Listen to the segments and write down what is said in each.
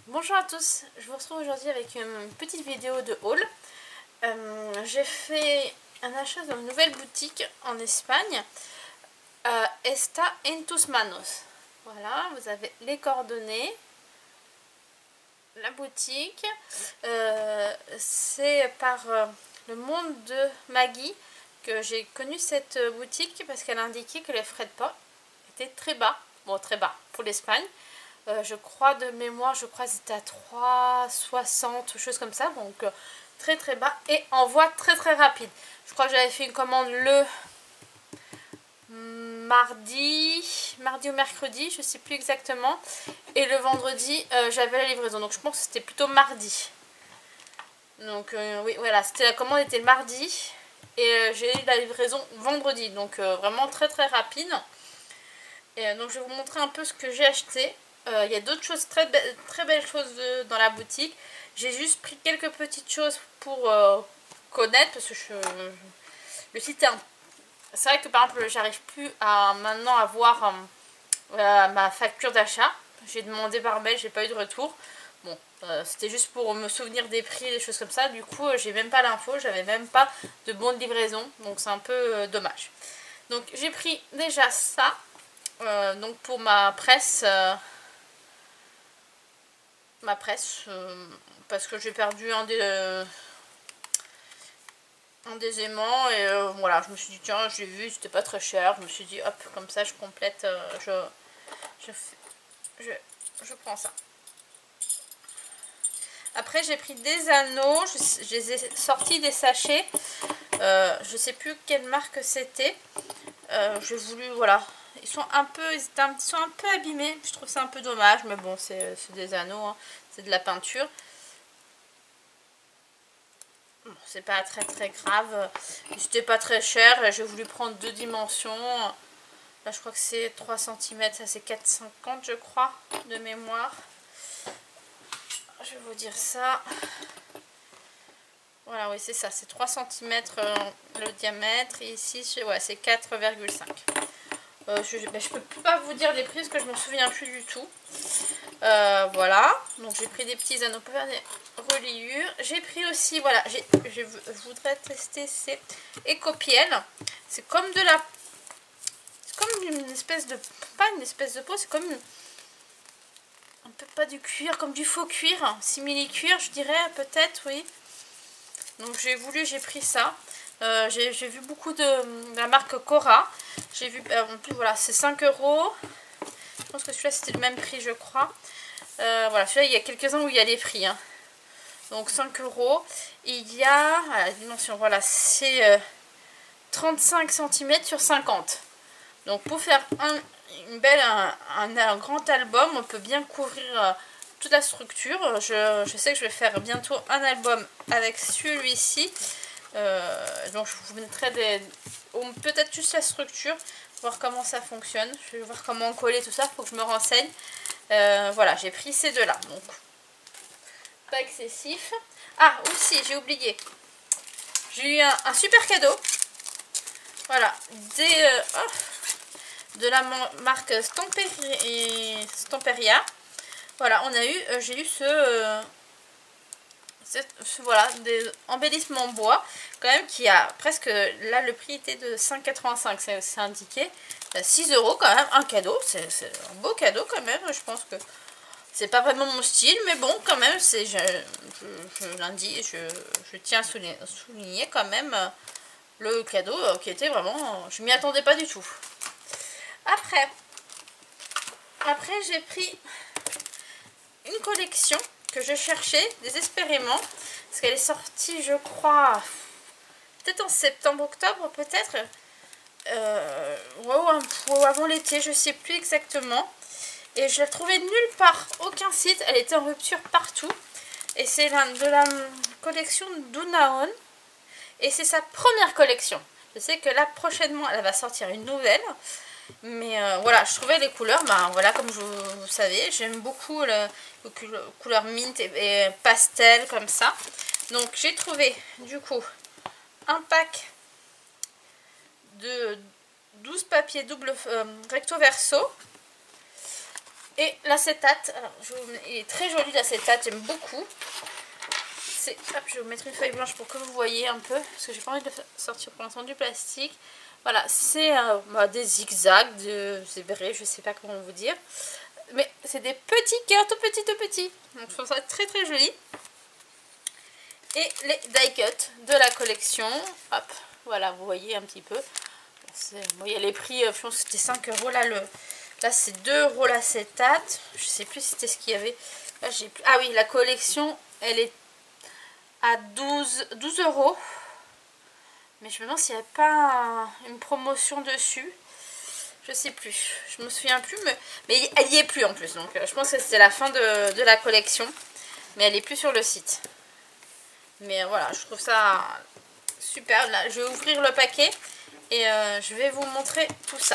Bonjour à tous, je vous retrouve aujourd'hui avec une petite vidéo de haul. J'ai fait un achat dans une nouvelle boutique en Espagne, Está en tus manos. Voilà, vous avez les coordonnées, la boutique. C'est par le monde de Maggie que j'ai connu cette boutique parce qu'elle indiquait que les frais de port étaient très bas. Bon, très bas pour l'Espagne. Je crois de mémoire, je crois que c'était à 3,60, choses comme ça, donc très très bas et envoi très très rapide. Je crois que j'avais fait une commande le mardi ou mercredi, je sais plus exactement, et le vendredi j'avais la livraison, donc je pense que c'était plutôt mardi. Donc oui, voilà, c'était la commande était le mardi et j'ai eu la livraison vendredi, donc vraiment très très rapide. Et donc je vais vous montrer un peu ce que j'ai acheté. Il y a d'autres choses, très belles choses dans la boutique. J'ai juste pris quelques petites choses pour connaître parce que le site est c'est vrai que par exemple j'arrive plus à maintenant à voir ma facture d'achat. J'ai demandé par mail, j'ai pas eu de retour. Bon, c'était juste pour me souvenir des prix et des choses comme ça. Du coup, j'ai même pas l'info, j'avais même pas de bon de livraison. Donc c'est un peu dommage. Donc j'ai pris déjà ça. Donc pour ma presse, parce que j'ai perdu un des aimants et voilà, je me suis dit tiens, j'ai vu, c'était pas très cher, je me suis dit hop, comme ça je complète, je prends ça. Après j'ai pris des anneaux, je les ai sortis des sachets, je sais plus quelle marque c'était, j'ai voulu, voilà, ils sont un peu abîmés, je trouve ça un peu dommage, mais bon c'est des anneaux, hein, c'est de la peinture. Bon, c'est pas très très grave, c'était pas très cher, j'ai voulu prendre deux dimensions. Là je crois que c'est 3 cm, ça c'est 4,50 je crois de mémoire. Je vais vous dire ça. Voilà, oui c'est ça, c'est 3 cm le diamètre et ici ouais, c'est 4,5. Je peux pas vous dire les prix parce que je me souviens plus du tout. Voilà, donc j'ai pris des petits anneaux pour faire des reliures. J'ai pris aussi, voilà, je voudrais tester ces écopiels. C'est comme une espèce de, pas une espèce de peau, c'est comme un peu pas du cuir, comme du faux cuir, simili cuir je dirais peut-être, oui. Donc j'ai pris ça. J'ai vu beaucoup de la marque Cora. J'ai vu, en plus voilà, c'est 5 €. Je pense que celui-là c'était le même prix je crois. Voilà, celui-là il y a quelques-uns où il y a les prix. Hein. Donc 5 €. Il y a, à la dimension, voilà, c'est 35 cm sur 50. Donc pour faire un grand album, on peut bien couvrir toute la structure. Je sais que je vais faire bientôt un album avec celui-ci. Donc je vous mettrai peut-être juste la structure, voir comment ça fonctionne. Je vais voir comment coller tout ça, il faut que je me renseigne. Voilà, j'ai pris ces deux-là. Donc pas excessif. Ah, aussi, j'ai oublié. J'ai eu un super cadeau. Voilà, de la marque Stamperia. Voilà, j'ai eu voilà, des embellissements en bois, quand même, qui a presque, là le prix était de 5,85, c'est indiqué, 6 € quand même, un cadeau, c'est un beau cadeau quand même, je pense que c'est pas vraiment mon style, mais bon, quand même, je tiens à souligner quand même le cadeau qui était vraiment, je m'y attendais pas du tout. Après j'ai pris une collection que je cherchais désespérément, parce qu'elle est sortie, je crois, peut-être en septembre-octobre, peut-être, ou avant l'été, je sais plus exactement. Et je la trouvais nulle part, aucun site, elle était en rupture partout. Et c'est de la collection d'Unaon. Et c'est sa première collection. Je sais que là, prochainement, elle va sortir une nouvelle. Mais voilà, je trouvais les couleurs, ben voilà, comme vous savez, j'aime beaucoup les couleurs mint et pastel comme ça. Donc j'ai trouvé du coup un pack de 12 papiers double recto verso. Et l'acétate, alors il est très joli l'acétate, j'aime beaucoup. Hop, je vais vous mettre une feuille blanche pour que vous voyez un peu, parce que j'ai pas envie de sortir pour l'instant du plastique. Voilà, c'est des zigzags, c'est vrai, je sais pas comment vous dire. Mais c'est des petits cœurs tout petits, tout petits. Donc je trouve ça très très joli. Et les die cut de la collection. Hop, voilà, vous voyez un petit peu. Bon, il y a les prix, je pense que c'était 5 € là. Là c'est 2 € l'acétate. Je sais plus si c'était ce qu'il y avait. Là, ah oui, la collection, elle est à 12 €. Mais je me demande s'il n'y a pas une promotion dessus. Je sais plus. Je me souviens plus. Mais elle y est plus en plus. Donc je pense que c'était la fin de la collection. Mais elle est plus sur le site. Mais voilà, je trouve ça super. Là, je vais ouvrir le paquet. Et je vais vous montrer tout ça.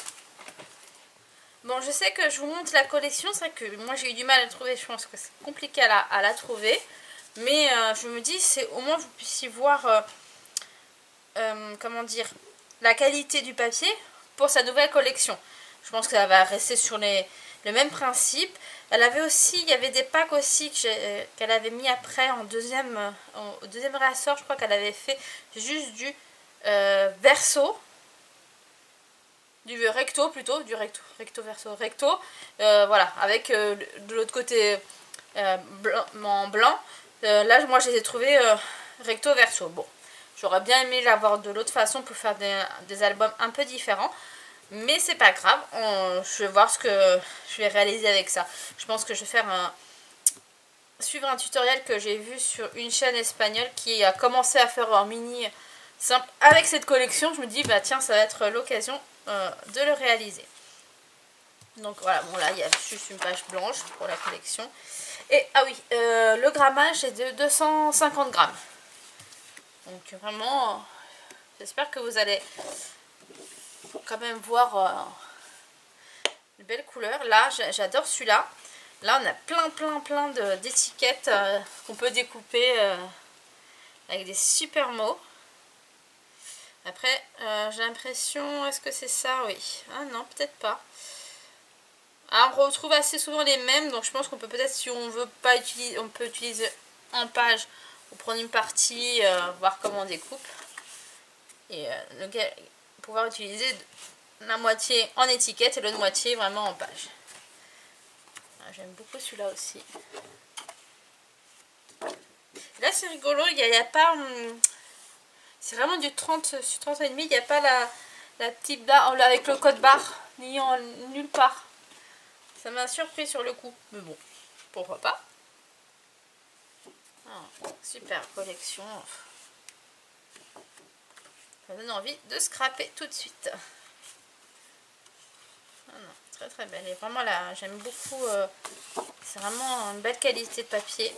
Bon, je sais que je vous montre la collection. C'est vrai que moi j'ai eu du mal à la trouver. Je pense que c'est compliqué à la trouver. Mais je me dis, c'est au moins vous puissiez voir... comment dire, la qualité du papier pour sa nouvelle collection. Je pense que ça va rester sur le même principe. Elle avait aussi, il y avait des packs aussi qu'elle avait mis après au deuxième réassort. Je crois qu'elle avait fait juste du verso, du recto plutôt, du recto verso recto. Voilà, avec de l'autre côté en blanc. Là, moi, je les ai trouvés recto verso. Bon. J'aurais bien aimé l'avoir de l'autre façon pour faire des albums un peu différents. Mais c'est pas grave. Je vais voir ce que je vais réaliser avec ça. Je pense que je vais faire suivre un tutoriel que j'ai vu sur une chaîne espagnole qui a commencé à faire un mini simple avec cette collection. Je me dis, bah tiens, ça va être l'occasion de le réaliser. Donc voilà, bon là, il y a juste une page blanche pour la collection. Et ah oui, le grammage est de 250 grammes. Donc vraiment, j'espère que vous allez quand même voir une belle couleur. Là, j'adore celui-là. Là, on a plein d'étiquettes qu'on peut découper avec des super mots. Après, j'ai l'impression, est-ce que c'est ça? Oui. Ah non, peut-être pas. Ah, on retrouve assez souvent les mêmes, donc je pense qu'on peut peut-être, si on veut pas utiliser, on peut utiliser en page ou prendre une partie, voir comment on découpe. Et pouvoir utiliser la moitié en étiquette et l'autre moitié vraiment en page. Ah, j'aime beaucoup celui-là aussi. Là c'est rigolo, il n'y a pas... c'est vraiment du 30 sur 30,5, il n'y a pas la petite barre avec le code barre, ni nulle part. Ça m'a surpris sur le coup, mais bon, pourquoi pas. Ah, super collection. Ça donne envie de scraper tout de suite. Ah non, très très belle. Et vraiment là, j'aime beaucoup. C'est vraiment une belle qualité de papier.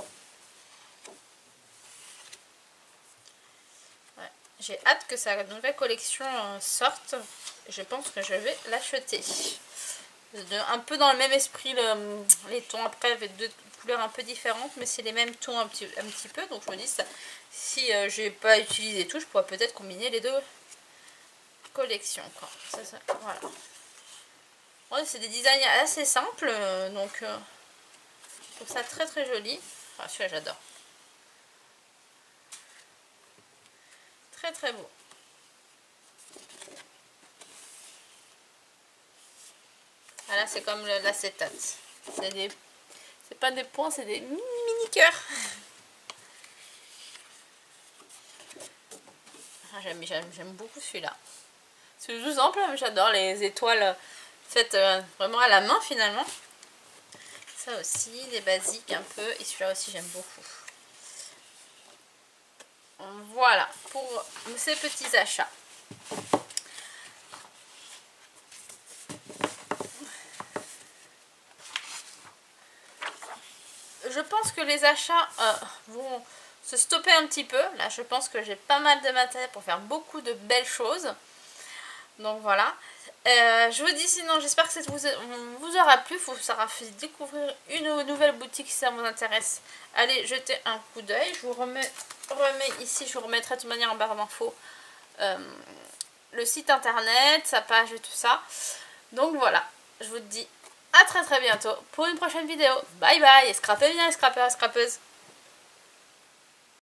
Ouais, j'ai hâte que sa nouvelle collection sorte. Je pense que je vais l'acheter. Un peu dans le même esprit, les tons après avec deux couleurs un peu différentes, mais c'est les mêmes tons un petit peu. Donc je me dis, ça, si je n'ai pas utilisé tout, je pourrais peut-être combiner les deux collections. Voilà. Ouais, c'est des designs assez simples, donc je trouve ça très très joli. Enfin, celui-là j'adore. Très très beau. Là c'est comme l'acétate. C'est pas des points, c'est des mini cœurs. Ah, j'aime beaucoup celui-là. C'est tout simple, mais j'adore les étoiles faites vraiment à la main finalement. Ça aussi, des basiques un peu. Et celui-là aussi j'aime beaucoup. Voilà pour ces petits achats. Je pense que les achats vont se stopper un petit peu. Là, je pense que j'ai pas mal de matériel pour faire beaucoup de belles choses. Donc voilà. Je vous dis sinon, j'espère que ça vous aura plu. Ça aura fait découvrir une nouvelle boutique si ça vous intéresse. Allez jeter un coup d'œil. Je vous remets ici, je vous remettrai de toute manière en barre d'infos le site internet, sa page et tout ça. Donc voilà, je vous dis à très bientôt pour une prochaine vidéo. Bye bye, et scrapez bien les scrappeurs et scrappeuses.